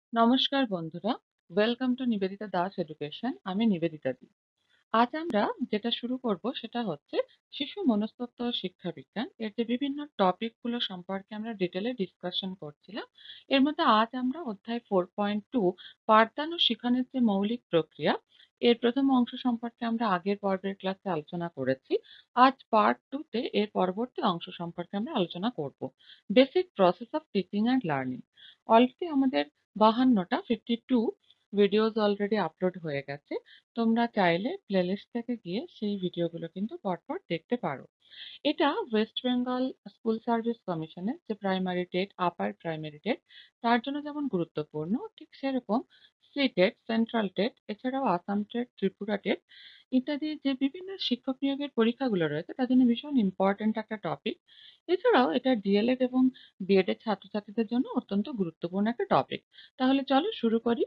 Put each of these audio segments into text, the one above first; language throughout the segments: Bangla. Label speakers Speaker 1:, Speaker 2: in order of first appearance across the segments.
Speaker 1: নমস্কার বন্ধুরা, welcome to Nivedita Das education. আমি নিবেদিতা দি। আজ আমরা যেটা শুরু করব সেটা হচ্ছে শিশু মনস্তত্ত্ব ও শিক্ষা বিজ্ঞান এর যে বিভিন্ন টপিক গুলো সম্পর্কে আমরা ডিটেলে ডিসকাশন করছিলাম। এর মধ্যে আজ আমরা অধ্যায় 4.2 পাঠদান ও শিখানোর যে মৌলিক প্রক্রিয়া এর প্রথম অংশ সম্পর্কে আমরা আগের পর্বের ক্লাসে আলোচনা করেছি। আজ পার্ট 2 তে এর পরবর্তী অংশ সম্পর্কে আমরা আলোচনা করব, basic process of teaching and learning. Already আমাদের 52টা 52 ভিডিওস অলরেডি আপলোড হয়ে গেছে। তোমরা চাইলে প্লেলিস্ট থেকে গিয়ে সেই ভিডিওগুলো কিন্তু পরপর দেখতে পারো। এটা ওয়েস্ট বেঙ্গল স্কুল সার্ভিস কমিশনের যে primary TET, upper primary TET, তার জন্য যেমন গুরুত্বপূর্ণ, ঠিক সেরকম সিটেট, সেন্ট্রাল টেট, এছাড়াও আসাম টেট, ত্রিপুরা টেট ইত্যাদি যে বিভিন্ন শিক্ষক নিয়োগের পরীক্ষাগুলো রয়েছে তার জন্য ভীষণ ইম্পর্ট্যান্ট একটা টপিক। এছাড়াও এটা ডিএলএড এবং বিএড এর ছাত্রছাত্রীদের জন্য অত্যন্ত গুরুত্বপূর্ণ একটা টপিক। তাহলে চলো শুরু করি।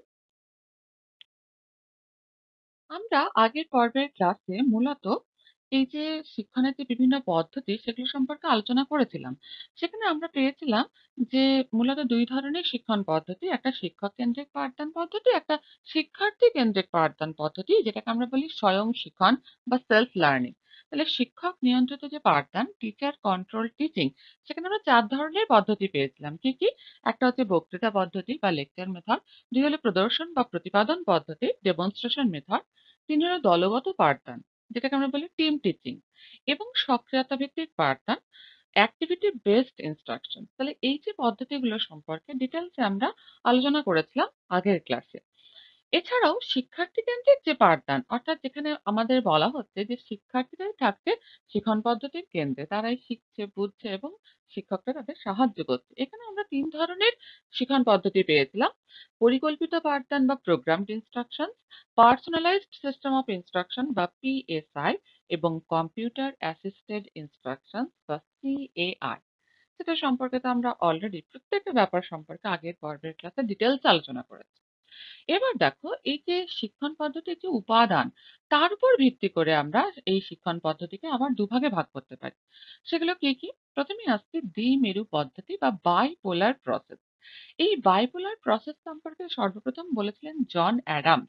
Speaker 1: আমরা আগের পর্বের ক্লাসে মূলত এই যে শিক্ষণের যে বিভিন্ন পদ্ধতি সেগুলো সম্পর্কে আলোচনা করেছিলাম। সেখানে আমরা পেয়েছিলাম যে মূলত দুই ধরনের শিক্ষণ পদ্ধতি, একটা শিক্ষক কেন্দ্রিক পাঠদান পদ্ধতি, একটা শিক্ষার্থী কেন্দ্রিক পাঠদান পদ্ধতি, যেটাকে আমরা বলি স্বয়ং শিখন বা সেলফ লার্নিং। তাহলে শিক্ষক নিয়ন্ত্রিত যে পাঠদান, টিচার কন্ট্রোল টিচিং, সেখানে আমরা 4 ধরনের পদ্ধতি পেয়েছিলাম। কি কি? একটা হচ্ছে বক্তৃতা পদ্ধতি বা লেকচার মেথড, দুই হলো প্রদর্শন বা প্রতিপাদন পদ্ধতি, ডেমনস্ট্রেশন মেথড, তিন হলো দলগত পাঠদান, যেটাকে আমরা বলি টিম টিচিং, এবং সক্রিয়তা ভিত্তিক পাঠদান, অ্যাক্টিভিটি বেসড ইনস্ট্রাকশন। তাহলে এই যে পদ্ধতিগুলো সম্পর্কে ডিটেলসে আমরা আলোচনা করেছিলাম আগের ক্লাসে। এছাড়াও শিক্ষার্থী কেন্দ্রিক যে পাঠদান, অর্থাৎ যেখানে আমাদের বলা হচ্ছে যে শিক্ষার্থীরাই থাকছে শিক্ষণ পদ্ধতির কেন্দ্রে, তারাই শিখছে, বুঝছে এবং শিক্ষকরা তাদের সাহায্য করছে। এখানে আমরা 3 ধরনের শিক্ষণ পদ্ধতি পেয়েছিলাম: পরিকল্পিত পাঠদান বা programmed instruction, personalised system of instruction বা পিএসআই, এবং কম্পিউটার অ্যাসিস্টেড ইনস্ট্রাকশন বা সিএআই। সেটা সম্পর্কে তো আমরা অলরেডি প্রত্যেকটা ব্যাপার সম্পর্কে আগের পর্বের ক্লাসে ডিটেলস আলোচনা করেছি। এবার দেখো, এই যে শিক্ষণ পদ্ধতির যে উপাদান, তার উপর ভিত্তি করে আমরা এই শিক্ষণ পদ্ধতিকে আবার দুভাগে ভাগ করতে পারি। সেগুলো কি কি? প্রথমে আসছে দ্বিমেরু পদ্ধতি বা বাইপোলার প্রসেস। এই বাইপোলার প্রসেস সম্পর্কে সর্বপ্রথম বলেছিলেন জন অ্যাডামস।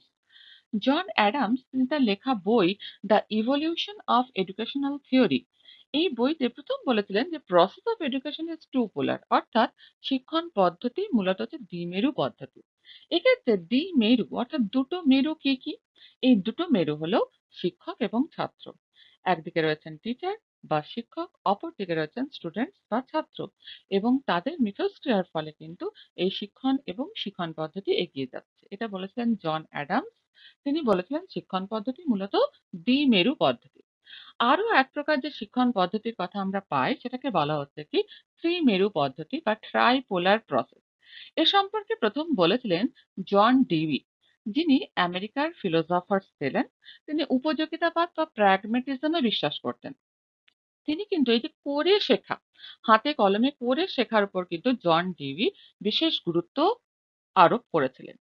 Speaker 1: জন অ্যাডামস তিনি তার লেখা বই the evolution of educational theory, এই বইতে প্রথম বলেছিলেন যে process of education is two polar, অর্থাৎ শিক্ষণ পদ্ধতি মূলত হচ্ছে দ্বিমেরু পদ্ধতি। এক্ষেত্রে দ্বিমেরু অর্থাৎ দুটো মেরু কি কি? এই দুটো মেরু হলো শিক্ষক এবং ছাত্র। একদিকে রয়েছেন টিচার বা শিক্ষক, অপরদিকে রয়েছেন স্টুডেন্টস বা ছাত্র, এবং তাদের মিথস্ক্রিয়ার ফলে কিন্তু এই শিক্ষণ এবং শিক্ষণ পদ্ধতি এগিয়ে যাচ্ছে। এটা বলেছিলেন জন অ্যাডামস। তিনি বলেছিলেন শিক্ষণ পদ্ধতি মূলত দ্বিমেরু পদ্ধতি। আরো এক প্রকার যে শিক্ষণ পদ্ধতির কথা আমরা পাই সেটাকে বলা হচ্ছে কি ত্রিমেরু পদ্ধতি বা ট্রাইপোলার প্রসেস। এ সম্পর্কে প্রথম বলেছিলেন জন ডিউই, যিনি আমেরিকার ফিলোসফার ছিলেন। তিনি উপযোগিতাবাদ বা প্র্যাগমেটিজমে বিশ্বাস করতেন। তিনি কিন্তু এই যে করে শেখা, হাতে কলমে করে শেখার উপর কিন্তু জন ডিউই বিশেষ গুরুত্ব আরোপ করেছিলেন।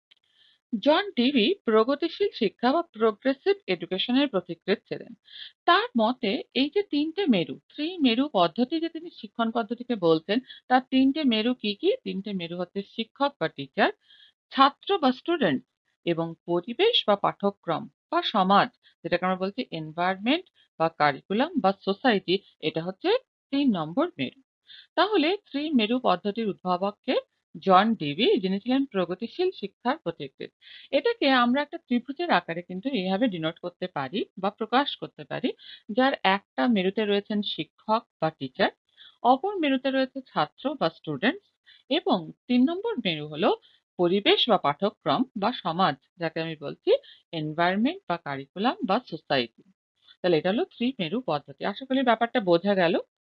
Speaker 1: জন ডিভি প্রগতিশীল শিক্ষা বা প্রোগ্রেসিভ এডুকেশনের প্রতিকৃত ছিলেন। তার মতে এই যে তিনটে মেরু, ত্রিমেরু পদ্ধতি যে তিনি শিক্ষণ পদ্ধতিকে বলতেন, তার তিনটে মেরু কি কি? তিনটে মেরু হচ্ছে শিক্ষক বা টিচার, ছাত্র বা স্টুডেন্ট, এবং পরিবেশ বা পাঠ্যক্রম বা সমাজ, যেটাকে আমরা বলছি এনভায়রনমেন্ট বা কারিকুলাম বা সোসাইটি। এটা হচ্ছে 3 নম্বর মেরু। তাহলে ত্রিমেরু পদ্ধতির উদ্ভাবককে জন ডিভি, যিনি ছিলেন প্রগতিশীল শিক্ষার পথিকৃৎ। এটাকে আমরা একটা ত্রিভুজের আকারে কিন্তু এইভাবে ডিনোট করতে পারি বা প্রকাশ করতে পারি, যার একটা মেরুতে রয়েছেন শিক্ষক বা টিচার, অপর মেরুতে রয়েছে ছাত্র বা স্টুডেন্টস, এবং 3 নম্বর মেরু হলো পরিবেশ বা পাঠ্যক্রম বা সমাজ, যাকে আমি বলছি এনভায়রনমেন্ট বা কারিকুলাম বা সোসাইটি। তাহলে এটা হলো ত্রিমেরু পদ্ধতি। আশা করি ব্যাপারটা বোঝা গেল।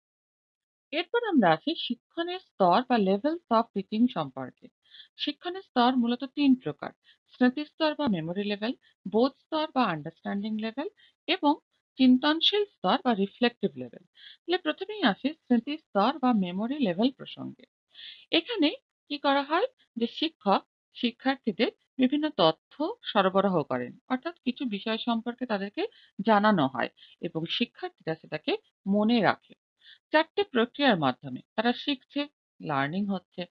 Speaker 1: এরপর আমরা আসি শিক্ষণের স্তর বা লেভেলস অফ টিচিং সম্পর্কে। শিক্ষণের স্তর মূলত 3 প্রকার: স্মৃতি স্তর বা মেমোরি লেভেল, বোধ স্তর বা আন্ডারস্ট্যান্ডিং লেভেল, এবং চিন্তনশীল স্তর বা রিফ্লেক্টিভ লেভেল। তাহলে প্রথমেই আসি স্মৃতি স্তর বা মেমোরি লেভেল প্রসঙ্গে। এখানে কি করা হয়? যে শিক্ষক শিক্ষার্থীদের বিভিন্ন তথ্য সরবরাহ করেন, অর্থাৎ কিছু বিষয় সম্পর্কে তাদেরকে জানানো হয় এবং শিক্ষার্থীরা সেটাকে মনে রাখে। 4টে প্রক্রিয়ার মাধ্যমে তারা শিখছে, লার্নিং হচ্ছে।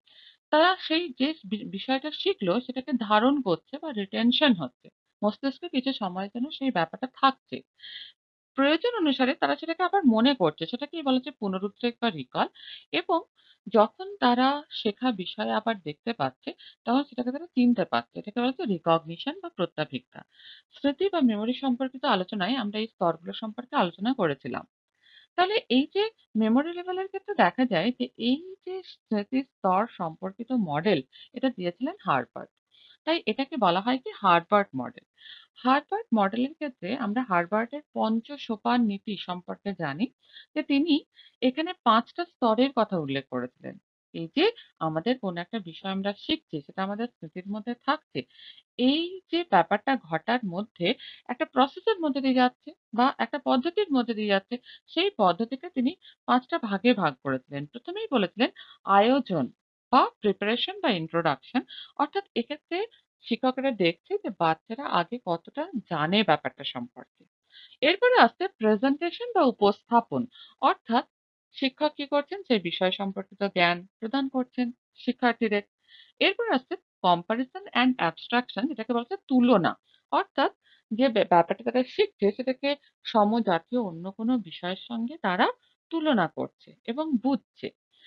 Speaker 1: তারা সেই যে বিষয়টা শিখলো সেটাকে ধারণ করছে বা রিটেনশন হচ্ছে। মস্তিষ্কে কিছু সময়ের জন্য সেই ব্যাপারটা থাকছে। প্রয়োজন অনুসারে তারা সেটাকে আবার মনে করছে। সেটাকেই বলা হচ্ছে পুনরুদ্বেগ বা রিকল। এবং যখন তারা শেখা বিষয় আবার দেখতে পাচ্ছে, তখন সেটাকে তারা চিনতে পারছে। এটাকে বলা হচ্ছে রিকগনিশন বা প্রত্যাভিজ্ঞা। স্মৃতি বা মেমোরি সম্পর্কিত আলোচনায় আমরা এই স্তরগুলো সম্পর্কে আলোচনা করেছিলাম। তাহলে এই যে মেমোরি লেভেলের ক্ষেত্রে দেখা যায় যে এই যে স্মৃতির স্তর সম্পর্কিত মডেল, এটা দিয়েছিলেন হার্বার্ট। তাই এটাকে বলা হয় কি হার্বার্ট মডেল। হার্বার্ট মডেলের ক্ষেত্রে আমরা হার্বার্টের পঞ্চসোপান নীতি সম্পর্কে জানি যে তিনি এখানে ৫টা স্তরের কথা উল্লেখ করেছিলেন। এই যে আমাদের কোনো একটা বিষয় আমরা শিখছি সেটা আমাদের স্মৃতির মধ্যে থাকছে। এই যে ব্যাপারটা ঘটার মধ্যে একটা প্রসেসের মধ্যে দিয়ে যাচ্ছে বা একটা পদ্ধতির মধ্যে দিয়ে যাচ্ছে, সেই পদ্ধতিকে তিনি ৫টা ভাগে ভাগ করেছিলেন। প্রথমেই বলেছিলেন আয়োজন বা প্রিপারেশন বা ইন্ট্রোডাকশন। অর্থাৎ এক্ষেত্রে শিক্ষকেরা দেখছে যে বাচ্চারা আগে কতটা জানে ব্যাপারটা সম্পর্কে। এরপরে আসছে প্রেজেন্টেশন বা উপস্থাপন। অর্থাৎ শিক্ষক কি করছেন? সেই বিষয় সম্পর্কিত জ্ঞান প্রদান করছেন শিক্ষার্থীদের। এরপর আসছে কম্পারিজন অ্যান্ড অ্যাবস্ট্রাকশন, যেটাকে বলা হচ্ছে তুলনা। অর্থাৎ যে ব্যাপারটা তারা শিখছে সেটাকে সমজাতীয় অন্য কোনো বিষয়ের সঙ্গে তারা তুলনা করছে এবং বুঝছে।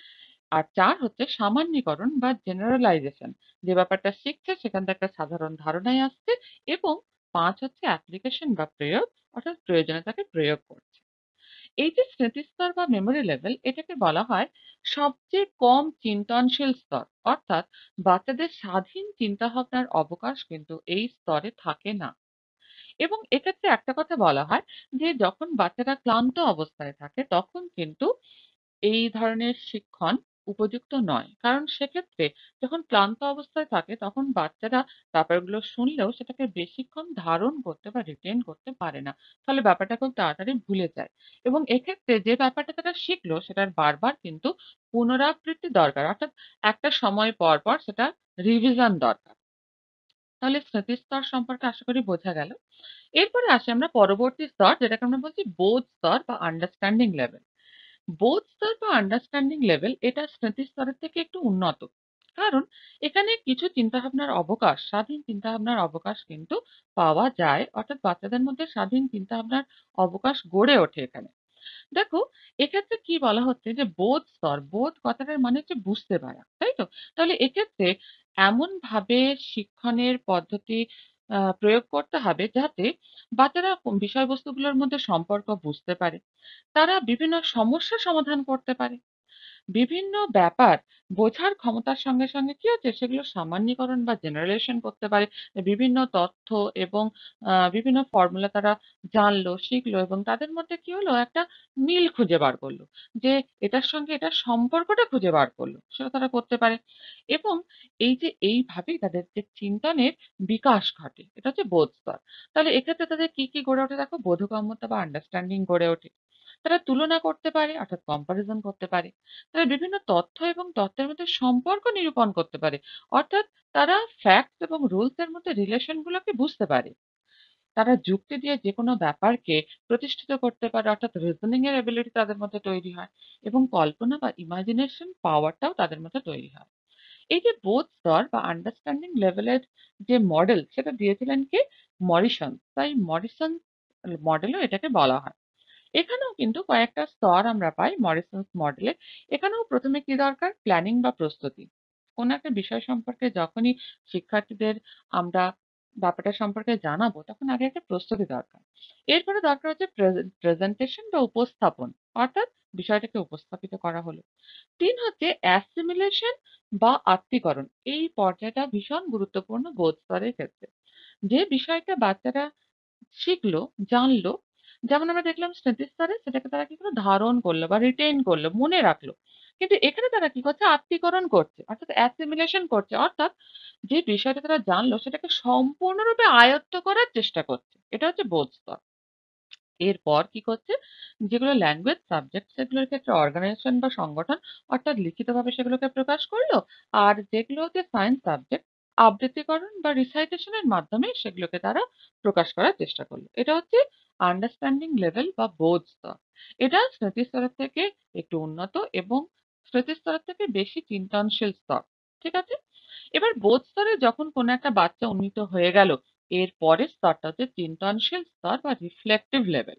Speaker 1: আর ৪ হচ্ছে সামান্যীকরণ বা জেনারেলাইজেশন। যে ব্যাপারটা শিখছে সেখান থেকে একটা সাধারণ ধারণায় আসছে। এবং ৫ হচ্ছে অ্যাপ্লিকেশন বা প্রয়োগ, অর্থাৎ প্রয়োজনে তাকে প্রয়োগ করছে। এই যে স্মৃতিস্তর বা মেমোরি লেভেল, এটাকে বলা হয় সবচেয়ে কম চিন্তনশীল স্তর। অর্থাৎ বাচ্চাদের স্বাধীন চিন্তাভাবনার অবকাশ কিন্তু এই স্তরে থাকে না। এবং এক্ষেত্রে একটা কথা বলা হয় যে যখন বাচ্চারা ক্লান্ত অবস্থায় থাকে তখন কিন্তু এই ধরনের শিক্ষণ উপযুক্ত নয়। কারণ সেক্ষেত্রে যখন ক্লান্ত অবস্থায় থাকে তখন বাচ্চারা ব্যাপারগুলো শুনলেও সেটাকে বেশিক্ষণ ধারণ করতে বা রিটেন করতে পারে না। ফলে ব্যাপারটা খুব তাড়াতাড়ি ভুলে যায়। এবং এক্ষেত্রে যে ব্যাপারটা তারা শিখলো সেটার বারবার কিন্তু পুনরাবৃত্তি দরকার। অর্থাৎ একটা সময় পর, পর সেটা রিভিশন দরকার। তাহলে স্মৃতিস্তর সম্পর্কে আশা করি বোঝা গেল। এরপরে আসি আমরা পরবর্তী স্তর, যেটাকে আমরা বলছি বোধ স্তর বা আন্ডারস্ট্যান্ডিং লেভেল। বোধ স্তর বা আন্ডারস্ট্যান্ডিং লেভেল এটা স্মৃতি স্তরের থেকে একটু উন্নত। কারণ এখানে কিছু চিন্তাভাবনার অবকাশ, স্বাধীন চিন্তাভাবনার অবকাশ কিন্তু পাওয়া যায়। অর্থাৎ বাচ্চাদের মধ্যে স্বাধীন চিন্তাভাবনার অবকাশ গড়ে ওঠে এখানে। দেখো, এক্ষেত্রে কি বলা হচ্ছে যে বোধ স্তর, বোধ কথাটার মানে হচ্ছে বুঝতে পারা, তাই তো? তাহলে এক্ষেত্রে এমনভাবে শিক্ষণের পদ্ধতি প্রয়োগ করতে হবে যাতে বাচ্চারা বিষয়বস্তুগুলোর মধ্যে সম্পর্ক বুঝতে পারে। তারা বিভিন্ন সমস্যা সমাধান করতে পারে। বিভিন্ন ব্যাপার বোঝার ক্ষমতার সঙ্গে, সঙ্গে কি হচ্ছে সেগুলো সামান্যীকরণ বা জেনারেলাইজেশন করতে পারে। বিভিন্ন তথ্য এবং বিভিন্ন ফর্মুলা তারা জানলো, শিখলো এবং তাদের মধ্যে কি হলো একটা মিল খুঁজে বার করলো। যে এটার সঙ্গে এটার সম্পর্কটা খুঁজে বার করলো। সেটা তারা করতে পারে। এবং এই যে এইভাবেই তাদের যে চিন্তনের বিকাশ ঘটে। এটা হচ্ছে বোধ স্তর। তাহলে এক্ষেত্রে তাদের কি গড়ে ওঠে দেখো, বোধগম্যতা বা আন্ডারস্ট্যান্ডিং গড়ে ওঠে। তারা তুলনা করতে পারে অর্থাৎ কম্পারিজন করতে পারে। তারা বিভিন্ন তথ্য এবং তথ্যের মধ্যে সম্পর্ক নিরূপণ করতে পারে। অর্থাৎ তারা ফ্যাক্টস এবং রুলস এর মধ্যে রিলেশন গুলোকে বুঝতে পারে। তারা যুক্তি দিয়ে যেকোনো ব্যাপারকে প্রতিষ্ঠিত করতে পারে, অর্থাৎ রিজনিং এর এবিলিটি তাদের মধ্যে তৈরি হয় এবং কল্পনা বা ইমাজিনেশন পাওয়ারটাও তাদের মধ্যে তৈরি হয়। এই যে বোধ স্তর বা আন্ডারস্ট্যান্ডিং লেভেলের যে মডেল সেটা দিয়েছিলেন কে? মরিসন। তাই মরিসন মডেলও এটাকে বলা হয়। এখানেও কিন্তু কয়েকটা স্তর আমরা পাই মরিসনস মডেলে। এখানেও প্রথমে কি দরকার? প্ল্যানিং বা প্রস্তুতি। কোনো একটা বিষয় সম্পর্কে যখনই শিক্ষার্থীদের আমরা ব্যাপারটা সম্পর্কে জানাবো তখন আগে একটা প্রস্তুতি দরকার। এরপরে দরকার হচ্ছে প্রেজেন্টেশন বা উপস্থাপন। অর্থাৎ বিষয়টাকে উপস্থাপিত করা হলো। ৩ হচ্ছে অ্যাসিমিলেশন বা আত্তীকরণ। এই পর্যায়টা ভীষণ গুরুত্বপূর্ণ বোধ স্তরের ক্ষেত্রে। যে বিষয়টা বাচ্চারা শিখলো, জানলো। যেমন আমরা দেখলাম স্মৃতিস্তরে সেটাকে তারা কি করলো? ধারণ করলো বা রিটেইন করলো, মনে রাখলো। কিন্তু এখানে তারা কি করছে? আত্তীকরণ করছে। অর্থাৎ অ্যাসিমিলেশন করছে। অর্থাৎ যে বিষয়টা তারা জানলো সেটাকে সম্পূর্ণরূপে আয়ত্ত করার চেষ্টা করছে। এটা হচ্ছে বোধ স্তর। এরপর কি করছে? যেগুলো ল্যাঙ্গুয়েজ সাবজেক্ট সেগুলোর ক্ষেত্রে অর্গানাইজেশন বা সংগঠন, অর্থাৎ লিখিতভাবে সেগুলোকে প্রকাশ করলো। আর যেগুলো হচ্ছে সায়েন্স সাবজেক্ট, আবৃত্তিকরণ বা রিসাইটেশন এর মাধ্যমে সেগুলোকে তারা প্রকাশ করার চেষ্টা করলো। এটা হচ্ছে আন্ডারস্ট্যান্ডিং লেভেল বা বোধ স্তর। এটা স্মৃতিস্তরের থেকে একটু উন্নত এবং স্মৃতিস্তরের থেকে বেশি চিন্তনশীল স্তর। ঠিক আছে? এবার বোধ স্তরে যখন কোনো একটা বাচ্চা উন্নীত হয়ে গেল, এর পরের স্তরটা হচ্ছে চিন্তনশীল স্তর বা রিফ্লেক্টিভ লেভেল।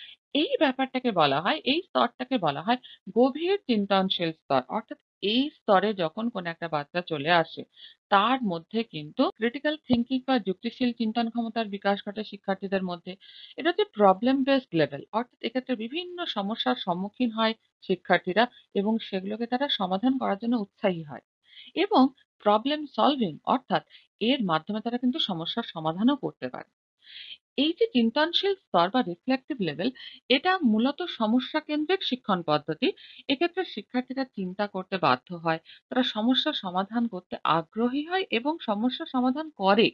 Speaker 1: এই স্তরটাকে বলা হয় গভীর চিন্তনশীল স্তর। অর্থাৎ এই স্তরে যখন কোনো একটা বাচ্চা চলে আসে, তার মধ্যে কিন্তু ক্রিটিক্যাল থিঙ্কিং বা যুক্তিশীল চিন্তন ক্ষমতার বিকাশ ঘটে শিক্ষার্থীদের মধ্যে। এটা হচ্ছে প্রবলেম বেসড লেভেল। অর্থাৎ এক্ষেত্রে বিভিন্ন সমস্যার সম্মুখীন হয় শিক্ষার্থীরা এবং সেগুলোকে তারা সমাধান করার জন্য উৎসাহী হয়। এবং প্রবলেম সলভিং অর্থাৎ এর মাধ্যমে তারা কিন্তু সমস্যার সমাধানও করতে পারে। এই যে চিন্তনশীল স্তর বা রিফ্লেক্টিভ লেভেল, এটা মূলত সমস্যা কেন্দ্রিক শিক্ষণ পদ্ধতি। এক্ষেত্রে শিক্ষার্থীরা চিন্তা করতে বাধ্য হয়, তারা সমস্যার সমাধান করতে আগ্রহী হয় এবং সমস্যা সমাধান করে।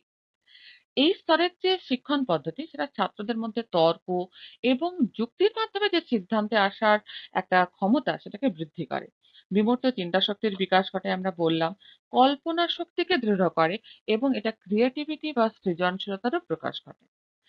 Speaker 1: এই স্তরের যে শিক্ষণ পদ্ধতি সেটা ছাত্রদের মধ্যে তর্ক এবং যুক্তির মাধ্যমে যে সিদ্ধান্তে আসার একটা ক্ষমতা সেটাকে বৃদ্ধি করে। বিমূর্ত চিন্তা শক্তির বিকাশ ঘটে আমরা বললাম, কল্পনা শক্তিকে দৃঢ় করে এবং এটা ক্রিয়েটিভিটি বা সৃজনশীলতারও প্রকাশ ঘটে।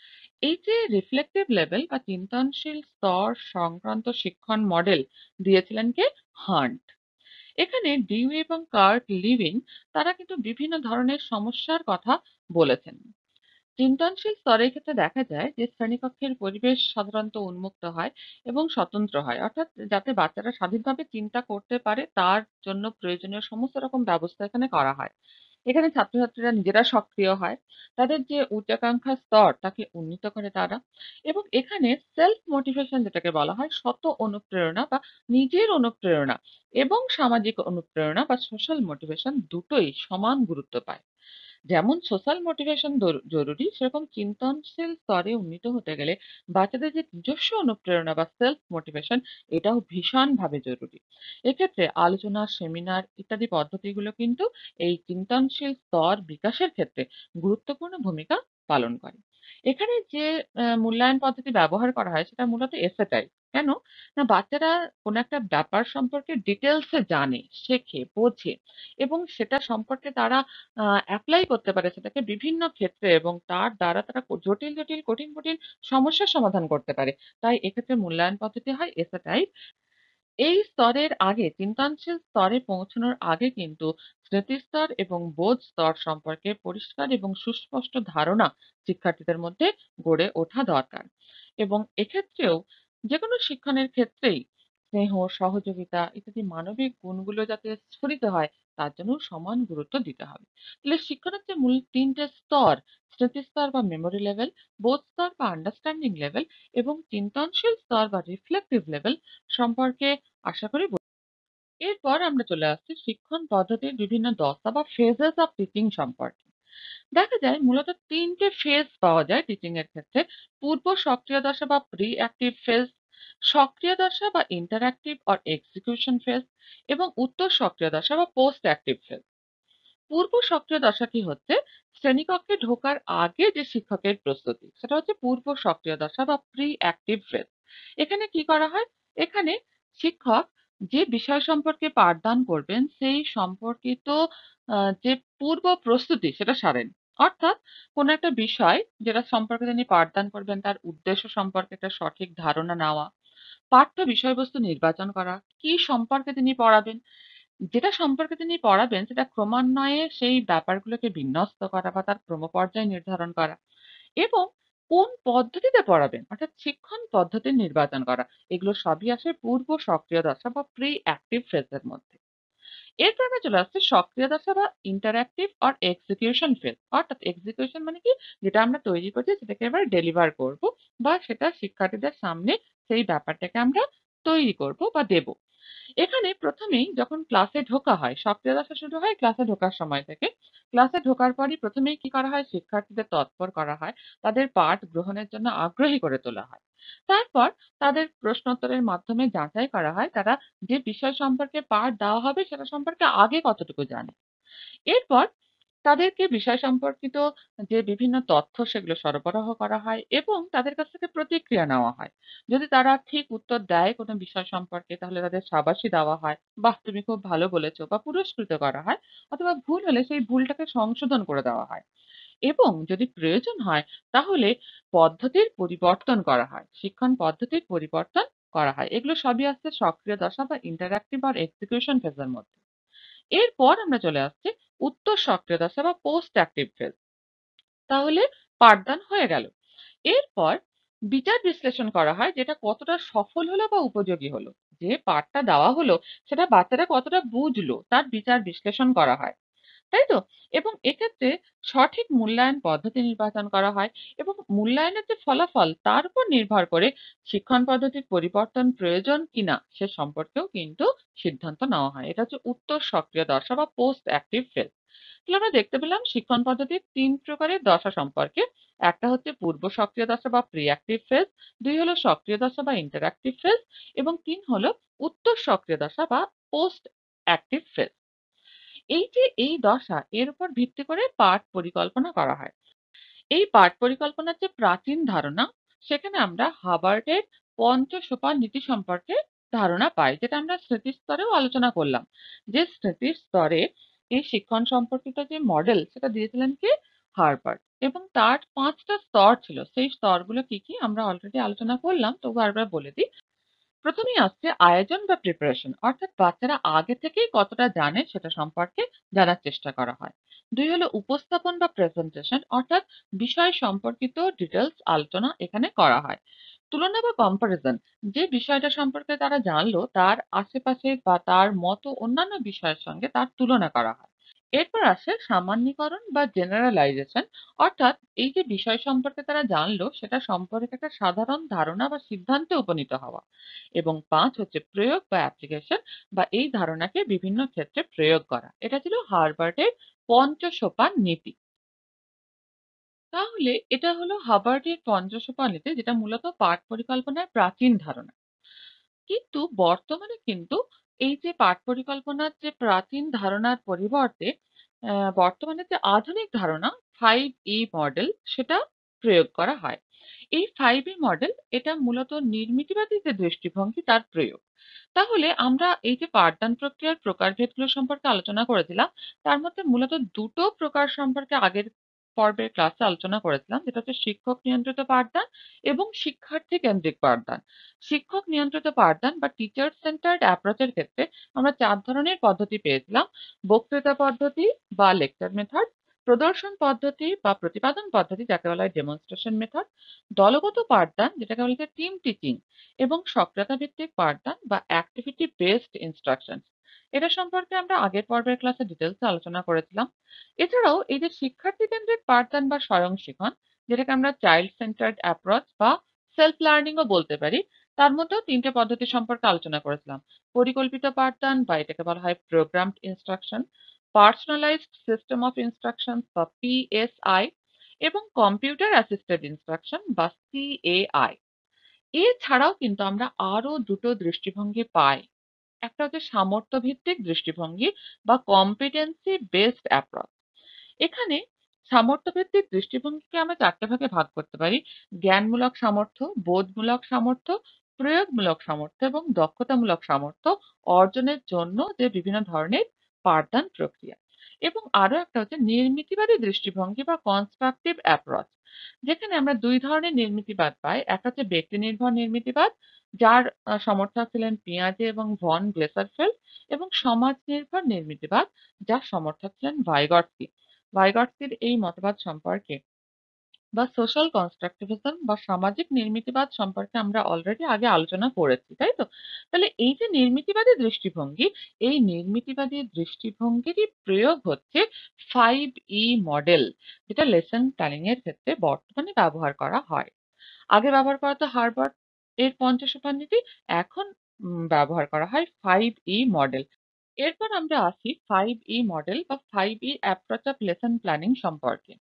Speaker 1: এই যে রিফ্লেক্টিভ লেভেল বা চিন্তনশীল স্তর সংক্রান্ত শিক্ষণ মডেল দিয়েছিলেন কে? হান্ট। এখানে ডিউই এবং কার্ট লিভিং তারা কিন্তু বিভিন্ন ধরনের সমস্যার কথা বলেছেন। চিন্তনশীল স্তরের ক্ষেত্রে দেখা যায় যে শ্রেণীকক্ষের পরিবেশ সাধারণত উন্মুক্ত হয় এবং স্বতন্ত্র হয়, অর্থাৎ যাতে বাচ্চারা স্বাধীনভাবে চিন্তা করতে পারে তার জন্য প্রয়োজনীয় সমস্ত রকম ব্যবস্থা এখানে করা হয়। এখানে ছাত্রছাত্রীরা নিজেরা সক্রিয় হয়, তাদের যে উচ্চাকাঙ্ক্ষার স্তর তাকে উন্নীত করে তারা, এবং এখানে সেলফ মোটিভেশন যেটাকে বলা হয় শত অনুপ্রেরণা বা নিজের অনুপ্রেরণা এবং সামাজিক অনুপ্রেরণা বা সোশ্যাল মোটিভেশন দুটোই সমান গুরুত্ব পায়। যেমন সোশ্যাল মোটিভেশন জরুরি, সেরকম চিন্তনশীল স্তরে উন্নীত হতে গেলে বাচ্চাদের যে নিজস্ব অনুপ্রেরণা বা সেলফ মোটিভেশন এটাও ভীষণভাবে জরুরি। এক্ষেত্রে আলোচনা, সেমিনার ইত্যাদি পদ্ধতিগুলো কিন্তু এই চিন্তনশীল স্তর বিকাশের ক্ষেত্রে গুরুত্বপূর্ণ ভূমিকা পালন করে। এখানে যে মূল্যায়ন পদ্ধতি ব্যবহার করা হয় সেটা মূলত এসএটাই। কেন? না, বাচ্চারা কোনো একটা ব্যাপার সম্পর্কে ডিটেলসে জানে, শেখে, বোঝে এবং সেটা সম্পর্কে তারা এপ্লাই করতে পারে সেটাকে বিভিন্ন ক্ষেত্রে এবং তার দ্বারা তারা জটিল, জটিল, কঠিন, কঠিন সমস্যার সমাধান করতে পারে। তাই এক্ষেত্রে মূল্যায়ন পদ্ধতি হয় এসএটাই। এই স্তরের আগে, চিন্তনশীল স্তরে পৌঁছানোর আগে কিন্তু স্মৃতিস্তর এবং বোধ স্তর সম্পর্কে পরিষ্কার এবং সুস্পষ্ট ধারণা শিক্ষার্থীদের মধ্যে গড়ে ওঠা দরকার। এবং এক্ষেত্রেও যেকোনো শিক্ষণের ক্ষেত্রেই স্নেহ, সহযোগিতা ইত্যাদি মানবিক গুণগুলো যাতে স্ফুরিত হয় তার জন্য সমান গুরুত্ব দিতে হবে। তাহলে শিক্ষণের যে মূল তিনটে স্তর, স্মৃতিস্তর বা মেমোরি লেভেল, বোধ স্তর বা আন্ডারস্ট্যান্ডিং লেভেল এবং চিন্তনশীল স্তর বা রিফ্লেক্টিভ লেভেল সম্পর্কে আশা করি এরপর আমরা চলে আসছি শিক্ষণ পদ্ধতির বিভিন্ন দশা বা ফেজেস অফ টিচিং সম্পর্কে। দেখা যায় মূলত তিনটে ফেজ পাওয়া যায় টিচিং এর ক্ষেত্রে: পূর্ব সক্রিয় দশা বা প্রি অ্যাক্টিভ ফেজ, সক্রিয় দশা বা ইন্টারঅ্যাক্টিভ অর এক্সিকিউশন ফেজ এবং উত্তর সক্রিয় দশা বা পোস্ট অ্যাক্টিভ ফেজ। পূর্ব সক্রিয় দশা কি হচ্ছে? শ্রেণীকক্ষে ঢোকার আগে যে শিক্ষকের প্রস্তুতি, সেটা হচ্ছে পূর্ব সক্রিয় দশা বা প্রি অ্যাক্টিভ ফেজ। এখানে কি করা হয়? এখানে শিক্ষক যে বিষয় সম্পর্কে পাঠদান করবেন সেই সম্পর্কিত যে পূর্ব প্রস্তুতি সেটা সারেন। অর্থাৎ কোন একটা বিষয় যেটা সম্পর্কে তিনি পাঠদান করবেন তার উদ্দেশ্য সম্পর্কে একটা সঠিক ধারণা নেওয়া, পাঠ্য বিষয়বস্তু নির্বাচন করা, কি সম্পর্কে তিনি পড়াবেন, যেটা সম্পর্কে তিনি পড়াবেন সেটা ক্রমান্বয়ে সেই ব্যাপারগুলোকে বিন্যস্ত করা বা তার ক্রমপর্যায় নির্ধারণ করা এবং কোন পদ্ধতিতে পড়াবেন অর্থাৎ শিক্ষণ পদ্ধতির নির্বাচন করা। এগুলো সবই আসে পূর্ব সক্রিয় দশা বা প্রি অ্যাক্টিভ ফেজের মধ্যে। এরপর আমরা চলে আসছি সক্রিয় দশা বা ইন্টারঅ্যাক্টিভ অর এক্সিকিউশন ফেজ। অর্থাৎ এক্সিকিউশন মানে কি? যেটা আমরা তৈরি করছি সেটাকে এবার ডেলিভার করব বা সেটা শিক্ষার্থীদের সামনে সেই ব্যাপারটাকে আমরা তৈরি করব বা দেব। এখানে প্রথমেই যখন ক্লাসে ঢোকা হয়, সক্রিয় দশা শুরু হয় ক্লাসে ঢোকার সময় থেকে। ক্লাসে ঢোকার পরই প্রথমেই কি করা হয়? শিক্ষার্থীদের তৎপর করা হয়। তাদের পাঠ গ্রহণের জন্য আগ্রহী করে তোলা হয়। তারপর তাদের প্রশ্নোত্তরের মাধ্যমে যাচাই করা হয় তারা যে বিষয় সম্পর্কে পাঠ দেওয়া হবে সেটা সম্পর্কে আগে কতটুকু জানে। এরপর তাদেরকে বিষয় সম্পর্কিত যে বিভিন্ন তথ্য সেগুলো সরবরাহ করা হয় এবং তাদের কাছ থেকে প্রতিক্রিয়া নেওয়া হয়। যদি তারা ঠিক উত্তর দেয় কোনো বিষয় সম্পর্কে তাহলে তাদের শাবাশি দেওয়া হয়, বাহ তুমি খুব ভালো বলেছো, বা পুরস্কৃত করা হয়, অথবা ভুল হলে সেই ভুলটাকে সংশোধন করে দেওয়া হয় এবং যদি প্রয়োজন হয় তাহলে পদ্ধতির পরিবর্তন করা হয়, শিক্ষণ পদ্ধতির পরিবর্তন করা হয়। এগুলো সবই আসছে সক্রিয় দশা বা ইন্টারঅ্যাক্টিভ আর এক্সিকিউশন ফেজের মধ্যে। এরপর আমরা চলে আসছি উত্তর সক্রিয় দশা বা পোস্ট অ্যাক্টিভ ফেজ। তাহলে পাঠদান হয়ে গেল। এরপর বিচার বিশ্লেষণ করা হয় যেটা কতটা সফল হলো বা উপযোগী হলো। যে পাঠটা দেওয়া হলো সেটা বাচ্চারা কতটা বুঝলো তার বিচার বিশ্লেষণ করা হয়, তাই তো? এবং এক্ষেত্রে সঠিক মূল্যায়ন পদ্ধতি নির্বাচন করা হয় এবং মূল্যায়নের যে ফলাফল তার উপর নির্ভর করে শিক্ষণ পদ্ধতির পরিবর্তন প্রয়োজন কিনা সে সম্পর্কেও কিন্তু সিদ্ধান্ত নেওয়া হয়। এটা হচ্ছে উত্তর সক্রিয় দশা বা পোস্ট অ্যাক্টিভ ফেজ। তাহলে আমরা দেখতে পেলাম শিক্ষণ পদ্ধতির ৩ প্রকারের দশা সম্পর্কে। একটা হচ্ছে পূর্ব সক্রিয় দশা বা প্রি অ্যাক্টিভ ফেজ, ২ হলো সক্রিয় দশা বা ইন্টারঅ্যাক্টিভ ফেজ এবং ৩ হলো উত্তর সক্রিয় দশা বা পোস্ট অ্যাক্টিভ ফেজ। এই যে এই দশা এর উপর ভিত্তি করে পাঠ পরিকল্পনা করা হয়। এই পাঠ পরিকল্পনার যে প্রাচীন ধারণা সেখানে আমরা হাবার্টের পঞ্চসোপান নীতি সম্পর্কে ধারণা পাই, যেটা আমরা স্মৃতির স্তরেও আলোচনা করলাম। যে স্মৃতির স্তরে এই শিক্ষণ সম্পর্কিত যে মডেল সেটা দিয়েছিলেন কি হার্বার্ট, এবং তার 5টা স্তর ছিল। সেই স্তরগুলো কি কি আমরা অলরেডি আলোচনা করলাম, তবু আরেকবার বলে দিই। প্রথমেই আসছে আয়োজন বা প্রিপারেশন, অর্থাৎ বাচ্চারা আগে থেকেই কতটা জানে সেটা সম্পর্কে জানার চেষ্টা করা হয়। ২ হলো উপস্থাপন বা প্রেজেন্টেশন, অর্থাৎ বিষয় সম্পর্কিত ডিটেলস আলোচনা এখানে করা হয়। তুলনা বা কম্পারিজন, যে বিষয়টা সম্পর্কে তারা জানলো তার আশেপাশে বা তার মতো অন্যান্য বিষয়ের সঙ্গে তার তুলনা করা হয়। এরপর আসে সামান্যীকরণ বা জেনারেলাইজেশন, অর্থাৎ এই যে বিষয় সম্পর্কে তারা জানলো সেটা সম্পর্কে একটা সাধারণ ধারণা বা সিদ্ধান্তে উপনীত হওয়া। এবং ৫ হচ্ছে প্রয়োগ বা অ্যাপ্লিকেশন, বা এই ধারণাকে বিভিন্ন ক্ষেত্রে প্রয়োগ করা। এটা ছিল হার্বার্টের পঞ্চসোপান নীতি। তাহলে এটা হলো হার্বার্টের পঞ্চসোপান নীতি, যেটা মূলত পাঠ পরিকল্পনার প্রাচীন ধারণা। কিন্তু বর্তমানে কিন্তু এই যে পাঠ পরিকল্পনার যে প্রাচীন ধারণার পরিবর্তে বর্তমানে যে আধুনিক ধারণা 5E মডেল সেটা প্রয়োগ করা হয়। এই 5E মডেল এটা মূলত নির্মিতিবাদী যে দৃষ্টিভঙ্গি তার প্রয়োগ। তাহলে আমরা এই যে পাঠদান প্রক্রিয়ার প্রকারভেদগুলো সম্পর্কে আলোচনা করেছিলাম, তার মধ্যে মূলত ২ টো প্রকার সম্পর্কে আগের পর্বের ক্লাসে আলোচনা করেছিলাম, যেটা হচ্ছে শিক্ষক নিয়ন্ত্রিত পাঠদান এবং শিক্ষার্থী কেন্দ্রিক পাঠদান। শিক্ষক নিয়ন্ত্রিত পাঠদান বা টিচার সেন্টার্ড অ্যাপ্রোচের ক্ষেত্রে আমরা ৪ ধরনের পদ্ধতি পেয়েছিলাম। বক্তৃতা পদ্ধতি বা লেকচার মেথড, প্রদর্শন পদ্ধতি বা প্রতিপাদন পদ্ধতি যাকে বলা হয় ডেমনস্ট্রেশন মেথড, দলগত পাঠদান যেটাকে বলা হয় টিম টিচিং, এবং সক্রিয়তা ভিত্তিক পাঠদান বা অ্যাক্টিভিটি বেসড ইনস্ট্রাকশন। এটা সম্পর্কে আমরা আগের পর্বের ক্লাসে ডিটেলসে আলোচনা করেছিলাম। এছাড়াও এই যে শিক্ষার্থী কেন্দ্রিক পাঠদান বা স্বয়ং শিখন, যেটাকে আমরা চাইল্ড সেন্টার্ড অ্যাপ্রোচ বা সেলফ লার্নিং ও বলতে পারি, তার মধ্যেও ৩টে পদ্ধতি সম্পর্কে আলোচনা করেছিলাম। পরিকল্পিত পাঠদান বা এটাকে বলা হয় programmed instruction, personalised system of instruction বা পিএসআই, এবং কম্পিউটার অ্যাসিস্টেড ইনস্ট্রাকশন বা সিএআই। এছাড়াও কিন্তু আমরা আরো ২ টো দৃষ্টিভঙ্গি পাই। একটা হচ্ছে সামর্থ্য ভিত্তিক দৃষ্টিভঙ্গি বা কম্পিটেন্সি বেসড অ্যাপ্রোচ। এখানে সামর্থ্যভিত্তিক দৃষ্টিভঙ্গিকে আমরা ৪টে ভাগে ভাগ করতে পারি: জ্ঞানমূলক সামর্থ্য, বোধমূলক সামর্থ্য, প্রয়োগমূলক সামর্থ্য এবং দক্ষতামূলক সামর্থ্য অর্জনের জন্য যে বিভিন্ন ধরনের পাঠদান প্রক্রিয়া। এবং আরো একটা হচ্ছে নির্মিতিবাদী দৃষ্টিভঙ্গি বা কনস্ট্রাকটিভ অ্যাপ্রোচ, যেখানে আমরা ২ ধরনের নির্মিতিবাদ পাই। একটা হচ্ছে ব্যক্তি নির্ভর নির্মিতিবাদ, যার সমর্থক ছিলেন পিয়াজে এবং ভন গ্লেসারফেল্ড, এবং সমাজ নির্ভর নির্মিতিবাদ, যার সমর্থক ছিলেন ভাইগটস্কি। ভাইগটস্কির এই মতবাদ সম্পর্কে বা সোশ্যাল কনস্ট্রাকটিভিজম বা সামাজিক নির্মিতিবাদ সম্পর্কে আমরা অলরেডি আগে আলোচনা করেছি, তাই তো? তাহলে এই যে নির্মিতিবাদী দৃষ্টিভঙ্গি, এই নির্মিতিবাদী দৃষ্টিভঙ্গিরই প্রয়োগ হচ্ছে 5E মডেল, যেটা লেসন প্ল্যানিং এর ক্ষেত্রে বর্তমানে ব্যবহার করা হয়। আগে ব্যবহার করা হতো হার্বার্ট এর পঞ্চসোপান নীতি, এখন ব্যবহার করা হয় 5E মডেল। এরপর আমরা আসি 5E মডেল বা 5E approach of lesson planning সম্পর্কে।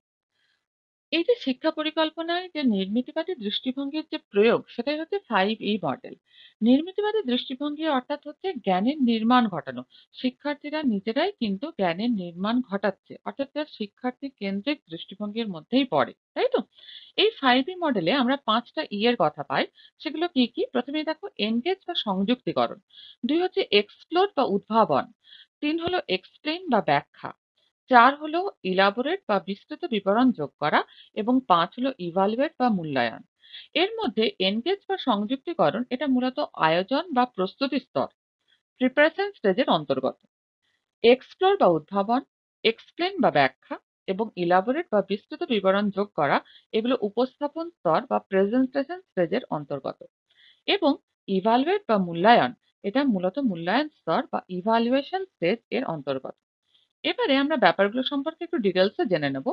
Speaker 1: এই যে শিক্ষা পরিকল্পনায় যে নির্মিতিবাদী দৃষ্টিভঙ্গির যে প্রয়োগ সেটাই হচ্ছে 5E মডেল। নির্মিতিবাদী দৃষ্টিভঙ্গি অর্থাৎ হচ্ছে জ্ঞানের নির্মাণ ঘটানো। শিক্ষার্থীরা নিজেরাই কিন্তু জ্ঞানের নির্মাণ ঘটাচ্ছে, অর্থাৎ তার শিক্ষার্থী কেন্দ্রিক দৃষ্টিভঙ্গির মধ্যেই পড়ে, তাই তো? এই 5E মডেলে আমরা 5টা ই এর কথা পাই। সেগুলো কি কি? প্রথমেই দেখো এনগেজ বা সংযুক্তিকরণ, ২ হচ্ছে এক্সপ্লোর বা উদ্ভাবন, ৩ হলো এক্সপ্লেইন বা ব্যাখ্যা, ৪ হলো ইলাবোরেট বা বিস্তৃত বিবরণ যোগ করা, এবং ৫ হলো ইভালুয়েট বা মূল্যায়ন। এর মধ্যে এনগেজ বা সংযুক্তিকরণ এটা মূলত আয়োজন বা প্রস্তুতি স্তর, প্রিপারেশন স্টেজের অন্তর্গত। এক্সপ্লোর বা উদ্ভাবন, এক্সপ্লেন বা ব্যাখ্যা এবং ইলাবোরেট বা বিস্তৃত বিবরণ যোগ করা এগুলো উপস্থাপন স্তর বা প্রেজেন্টেশন স্টেজের অন্তর্গত। এবং ইভালুয়েট বা মূল্যায়ন, এটা মূলত মূল্যায়ন স্তর বা ইভালুয়েশন স্টেজ এর অন্তর্গত। এবারে আমরা ব্যাপারগুলো সম্পর্কে একটু ডিটেলসে জেনে নেব।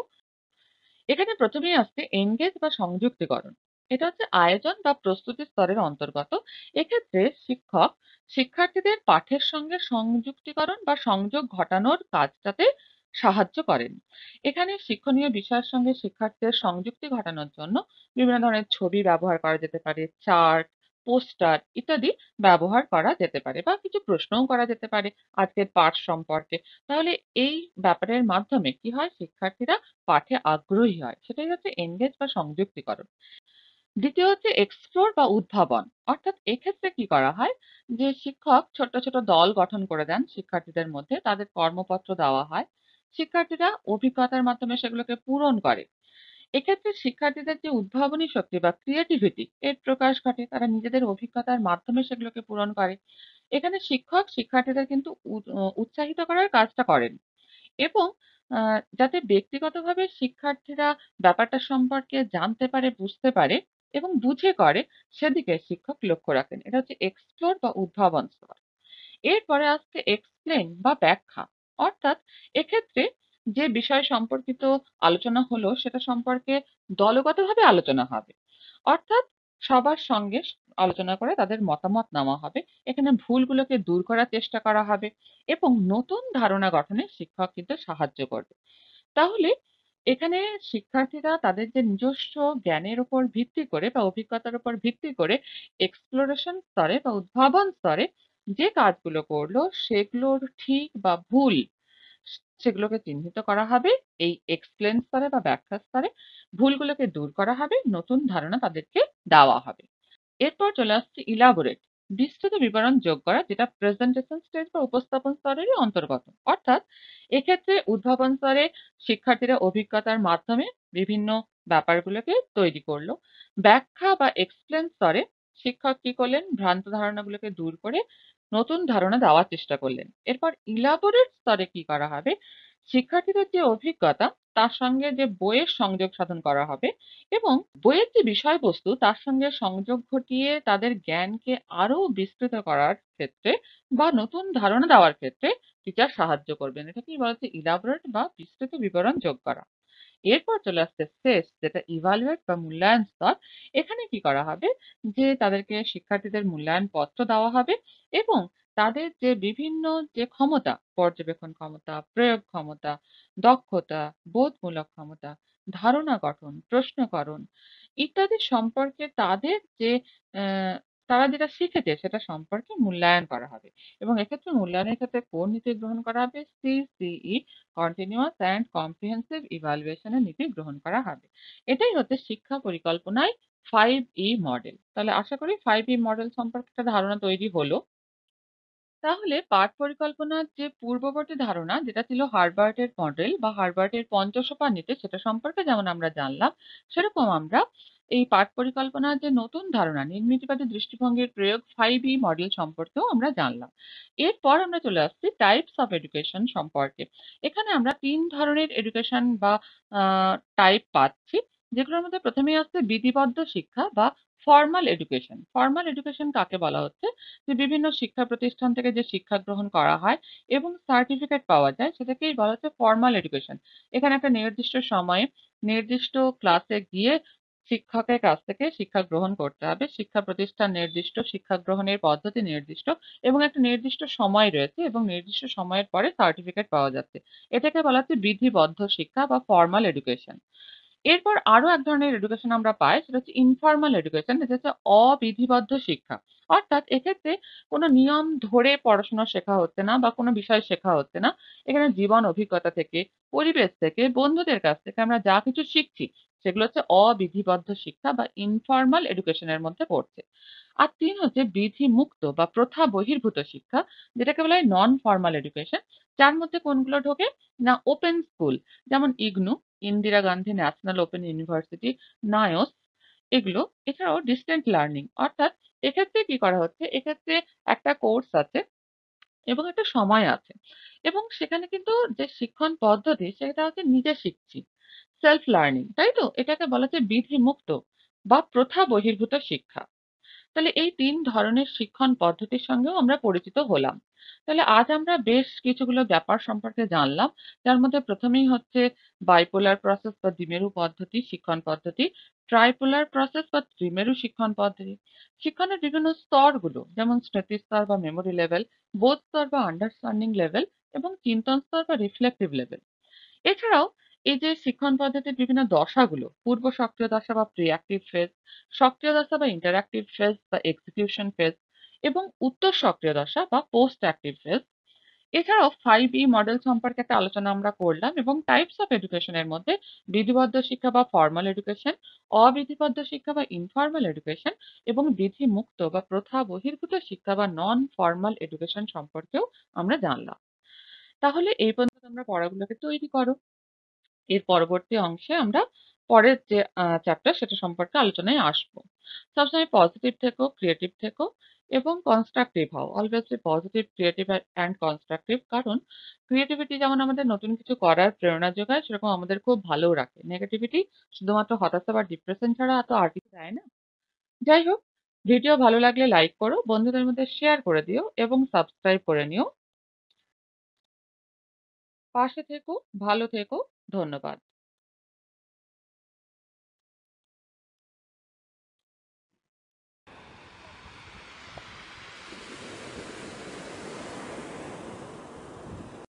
Speaker 1: এখানে প্রথমেই আসছে এনগেজ বা সংযুক্তিকরণ। এটা হচ্ছে আয়োজন বা প্রস্তুতি স্তরের অন্তর্গত। এক্ষেত্রে শিক্ষক শিক্ষার্থীদের পাঠের সঙ্গে সংযুক্তিকরণ বা সংযোগ ঘটানোর কাজটাতে সাহায্য করেন। এখানে শিক্ষণীয় বিষয়ের সঙ্গে শিক্ষার্থীদের সংযুক্তি ঘটানোর জন্য বিভিন্ন ধরনের ছবি ব্যবহার করা যেতে পারে, চার্ট, পোস্টার ইত্যাদি ব্যবহার করা যেতে পারে বা কিছু প্রশ্নও করা যেতে পারে আজকের পাঠ সম্পর্কে। তাহলে এই ব্যাপারের মাধ্যমে কি হয়, শিক্ষার্থীরা পাঠে আগ্রহী হয়, সেটাই হচ্ছে এনগেজ বা সংযুক্তিকরণ। দ্বিতীয় হচ্ছে এক্সপ্লোর বা উদ্ভাবন। অর্থাৎ এক্ষেত্রে কি করা হয়, যে শিক্ষক ছোট ছোট দল গঠন করে দেন শিক্ষার্থীদের মধ্যে, তাদের কর্মপত্র দেওয়া হয়, শিক্ষার্থীরা অভিজ্ঞতার মাধ্যমে সেগুলোকে পূরণ করে। এক্ষেত্রে শিক্ষার্থীদের যে উদ্ভাবনী শক্তি বা ক্রিয়েটিভিটি এর প্রকাশ ঘটে, তারা নিজেদের অভিজ্ঞতার মাধ্যমে সেগুলোকে পূরণ করে। এখানে শিক্ষক শিক্ষার্থীদের কিন্তু উৎসাহিত করার কাজটা করেন এবং যাতে ব্যক্তিগতভাবে শিক্ষার্থীরা ব্যাপারটা সম্পর্কে জানতে পারে, বুঝতে পারে এবং বুঝে করে, সেদিকে শিক্ষক লক্ষ্য রাখেন। এটা হচ্ছে এক্সপ্লোর বা উদ্ভাবন স্তর। এরপরে আসছে এক্সপ্লেন বা ব্যাখ্যা। অর্থাৎ এক্ষেত্রে যে বিষয় সম্পর্কিত আলোচনা হলো সেটা সম্পর্কে দলগতভাবে আলোচনা হবে। অর্থাৎ সবার সঙ্গে আলোচনা করে তাদের মতামত নেওয়া হবে। এখানে ভুলগুলোকে দূর করার চেষ্টা করা হবে এবং নতুন ধারণা গঠনে শিক্ষক কিন্তু সাহায্য করবে। তাহলে এখানে শিক্ষার্থীরা তাদের যে নিজস্ব জ্ঞানের উপর ভিত্তি করে বা অভিজ্ঞতার উপর ভিত্তি করে এক্সপ্লোরেশন স্তরে বা উদ্ভাবন স্তরে যে কাজগুলো করলো সেগুলোর ঠিক বা ভুল সেগুলোকে চিহ্নিত করা হবে এই এক্সপ্লেন স্তরে বা ব্যাখ্যা স্তরে, ভুলগুলোকে দূর করা হবে, নতুন ধারণা তাদেরকে দেওয়া হবে। এরপর চলে আসছে ইলাবোরেট, বিস্তৃত বিবরণ যোগ করা, যেটা প্রেজেন্টেশন স্টেজ বা উপস্থাপন স্তরেরই অন্তর্গত। অর্থাৎ এক্ষেত্রে উদ্ভাবন স্তরে শিক্ষার্থীরা অভিজ্ঞতার মাধ্যমে বিভিন্ন ব্যাপারগুলোকে তৈরি করলো। ব্যাখ্যা বা এক্সপ্লেন স্তরে শিক্ষক কি করলেন, ভ্রান্ত ধারণাগুলোকে দূর করে নতুন ধারণা দেওয়ার চেষ্টা করলেন। এরপর ইলাবোরেট স্তরে কি করা হবে, শিক্ষার্থীদের যে অভিজ্ঞতা তার সঙ্গে যে বইয়ের সংযোগ সাধন করা হবে এবং বইয়ের যে বিষয়বস্তু তার সঙ্গে সংযোগ ঘটিয়ে তাদের জ্ঞানকে আরো বিস্তৃত করার ক্ষেত্রে বা নতুন ধারণা দেওয়ার ক্ষেত্রে টিচার সাহায্য করবেন। এটাকেই বলা হচ্ছে ইলাবোরেট বা বিস্তৃত বিবরণ যোগ করা। এরপর চলে আসছে শেষ, যেটা ইভালুয়েট বা মূল্যায়ন স্তর। এখানে কি করা হবে, যে তাদেরকে শিক্ষার্থীদের মূল্যায়ন পত্র দেওয়া হবে এবং তাদের যে বিভিন্ন যে ক্ষমতা, পর্যবেক্ষণ ক্ষমতা, প্রয়োগ ক্ষমতা, দক্ষতা, বোধমূলক ক্ষমতা, ধারণা গঠন, প্রশ্নকরণ ইত্যাদি সম্পর্কে তাদের যে আহ, তারা যেটা শিখেছে সেটা সম্পর্কে মূল্যায়ন করা হবে। এবং এক্ষেত্রে মূল্যায়নের ক্ষেত্রে কোন নীতি গ্রহণ করা হবে, সিসিই কন্টিনিউয়াস অ্যান্ড কম্প্রিহেন্সিভ ইভালুয়েশনের নীতি গ্রহণ করা হবে। এটাই হচ্ছে শিক্ষা পরিকল্পনায় 5E মডেল। তাহলে আশা করি 5E মডেল সম্পর্কে একটা ধারণা তৈরি হলো। তাহলে পাঠ পরিকল্পনার যে পূর্ববর্তী ধারণা যেটা ছিল হার্বার্টের মডেল বা হার্বার্টের পঞ্চসোপান নীতি, সেটা সম্পর্কে যেমন আমরা জানলাম, সেরকম আমরা এই পাঠ পরিকল্পনার যে নতুন ধারণা নির্মিতিবাদী দৃষ্টিভঙ্গির প্রয়োগ 5E মডেল সম্পর্কেও আমরা জানলাম। এরপর আমরা চলে আসছি টাইপস অফ এডুকেশন সম্পর্কে। এখানে আমরা 3 ধরনের এডুকেশন বা টাইপ পাচ্ছি, যেগুলোর মধ্যে প্রথমেই আসছে বিধিবদ্ধ শিক্ষা বা ফর্মাল এডুকেশন। ফর্মাল এডুকেশন কাকে বলা হচ্ছে, যে বিভিন্ন শিক্ষা প্রতিষ্ঠান থেকে যে শিক্ষা গ্রহণ করা হয় এবং সার্টিফিকেট পাওয়া যায় সেটাকেই বলা হচ্ছে ফর্মাল এডুকেশন। এখানে একটা নির্দিষ্ট সময়ে নির্দিষ্ট ক্লাসে গিয়ে শিক্ষকের কাছ থেকে শিক্ষা গ্রহণ করতে হবে, শিক্ষা প্রতিষ্ঠান নির্দিষ্ট, শিক্ষা গ্রহণের পদ্ধতি নির্দিষ্ট এবং একটা নির্দিষ্ট সময় রয়েছে এবং নির্দিষ্ট সময়ের পরে সার্টিফিকেট পাওয়া যাচ্ছে। এটাকে বলা হচ্ছে বিধিবদ্ধ শিক্ষা বা ফর্মাল এডুকেশন। এরপর আরো এক ধরনের এডুকেশন আমরা পাই, সেটা হচ্ছে ইনফর্মাল এডুকেশন, যেটা হচ্ছে অবিধিবদ্ধ শিক্ষা। অর্থাৎ এক্ষেত্রে কোনো নিয়ম ধরে পড়াশোনা শেখা হচ্ছে না বা কোনো বিষয় শেখা হচ্ছে না। এখানে জীবন অভিজ্ঞতা থেকে, পরিবেশ থেকে, বন্ধুদের কাছ থেকে আমরা যা কিছু শিখছি সেগুলো হচ্ছে অবিধিবদ্ধ শিক্ষা বা ইনফর্মাল এডুকেশনের মধ্যে পড়ছে। আর ৩ হচ্ছে বিধিমুক্ত বা প্রথা বহির্ভূত শিক্ষা, যেটাকে বলা হয় নন ফর্মাল এডুকেশন। যার মধ্যে কোনগুলো ঢোকে, না ওপেন স্কুল, যেমন IGNOU, Indira Gandhi national open university, NIOS এগুলো। এছাড়াও ডিস্টেন্ট লার্নিং, অর্থাৎ এক্ষেত্রে কি করা হচ্ছে, এক্ষেত্রে একটা কোর্স আছে এবং একটা সময় আছে। এবং সেখানে কিন্তু যে শিক্ষণ পদ্ধতি সেটা হচ্ছে নিজে শিখছি, সেলফ লার্নিং, তাই তো? এটাকে বলা যায় বিধিমুক্ত বা প্রথা বহির্ভূত শিক্ষা। তাহলে এই ৩ ধরনের শিক্ষণ পদ্ধতির সঙ্গেও আমরা পরিচিত হলাম। তাহলে আজ আমরা বেশ কিছুগুলো ব্যাপার সম্পর্কে জানলাম। যার মধ্যে ১ম এই হচ্ছে বাইপোলার প্রসেস বা দ্বিমেরু পদ্ধতি, শিক্ষণ পদ্ধতি, ট্রাইপোলার প্রসেস বা ত্রিমেরু শিক্ষণ পদ্ধতি। শিক্ষণের বিভিন্ন স্তরগুলো যেমন স্মৃতিস্তর বা মেমোরি লেভেল, বোধ স্তর বা আন্ডারস্ট্যান্ডিং লেভেল এবং চিন্তন স্তর বা রিফ্লেক্টিভ লেভেল। এছাড়াও এই যে শিক্ষণ পদ্ধতির বিভিন্ন দশাগুলো, পূর্ব সক্রিয় দশা বা প্রি অ্যাক্টিভ ফেজ, সক্রিয় দশা বা ইন্টারঅ্যাক্টিভ ফেজ বা এক্সিকিউশন ফেজ এবং উত্তর সক্রিয় দশা বা পোস্ট অ্যাক্টিভ ফেজ। এছাড়াও 5E মডেল সম্পর্কে একটা আলোচনা আমরা করলাম এবং টাইপস অফ এডুকেশনের মধ্যে বিধিবদ্ধ শিক্ষা বা ফর্মাল এডুকেশন, অবিধিবদ্ধ শিক্ষা বা ইনফর্মাল এডুকেশন এবং বিধিমুক্ত বা প্রথা বহির্ভূত শিক্ষা বা নন ফর্মাল এডুকেশন সম্পর্কেও আমরা জানলাম। তাহলে এই পর্যন্ত তোমরা পড়াগুলোকে তৈরি করো। এর পরবর্তী অংশে আমরা পরের যে চ্যাপ্টার সেটা সম্পর্কে আলোচনায় আসবো। সবসময় পজিটিভ থেকো, ক্রিয়েটিভ থেকো এবং কনস্ট্রাকটিভ হও। Always be positive, creative and constructive. কারণ ক্রিয়েটিভিটি যেমন আমাদের নতুন কিছু করার প্রেরণা যোগায়, সেরকম আমাদের খুব ভালোও রাখে। নেগেটিভিটি শুধুমাত্র হতাশা বা ডিপ্রেশন ছাড়া তো আর কিছু দেয় না। যাই হোক, ভিডিও ভালো লাগলে লাইক করো, বন্ধুদের মধ্যে শেয়ার করে দিও এবং সাবস্ক্রাইব করে নিও। পাশে থেকো, ভালো থেকো। ধন্যবাদ।